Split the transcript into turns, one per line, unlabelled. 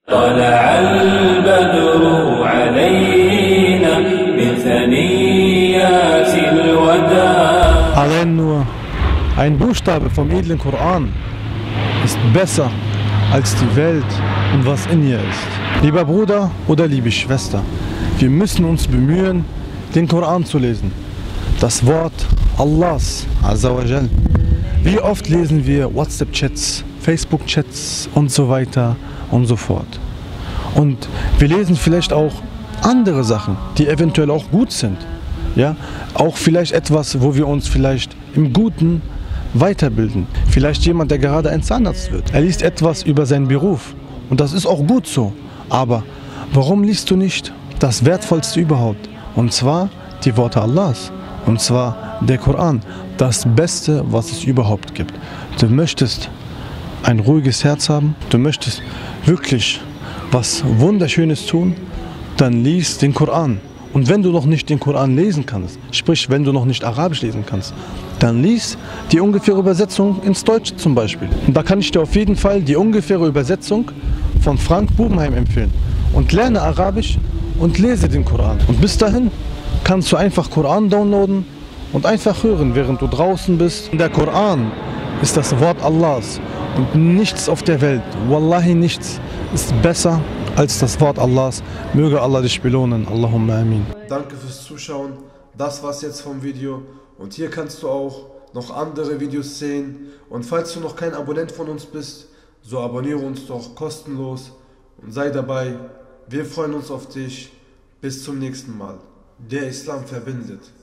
طلع البدر علينا من ثنيات الوداع.
Allein nur ein Buchstabe vom edlen Koran ist besser als die Welt und was in ihr ist. Lieber Bruder oder liebe Schwester, wir müssen uns bemühen, den Koran zu lesen. Das Wort Allahs, Azza wa Jal. Wie oft lesen wir WhatsApp-Chats, Facebook-Chats und so weiter und so fort. Und wir lesen vielleicht auch andere Sachen, die eventuell auch gut sind. Ja? Auch vielleicht etwas, wo wir uns vielleicht im Guten weiterbilden. Vielleicht jemand, der gerade ein Zahnarzt wird. Er liest etwas über seinen Beruf und das ist auch gut so. Aber warum liest du nicht das Wertvollste überhaupt? Und zwar die Worte Allahs. Und zwar der Koran. Das Beste, was es überhaupt gibt. Du möchtest ein ruhiges Herz haben. Du möchtest wirklich was Wunderschönes tun. Dann lies den Koran. Und wenn du noch nicht den Koran lesen kannst, sprich, wenn du noch nicht Arabisch lesen kannst, dann lies die ungefähre Übersetzung ins Deutsche zum Beispiel. Und da kann ich dir auf jeden Fall die ungefähre Übersetzung von Frank Bubenheim empfehlen. Und lerne Arabisch und lese den Koran. Und bis dahin kannst du einfach Koran downloaden und einfach hören, während du draußen bist. Der Koran ist das Wort Allahs und nichts auf der Welt, wallahi nichts, ist besser als das Wort Allahs. Möge Allah dich belohnen. Allahumma amin.
Danke fürs Zuschauen. Das war's jetzt vom Video. Und hier kannst du auch noch andere Videos sehen. Und falls du noch kein Abonnent von uns bist, so abonniere uns doch kostenlos und sei dabei. Wir freuen uns auf dich. Bis zum nächsten Mal. Der Islam verbindet.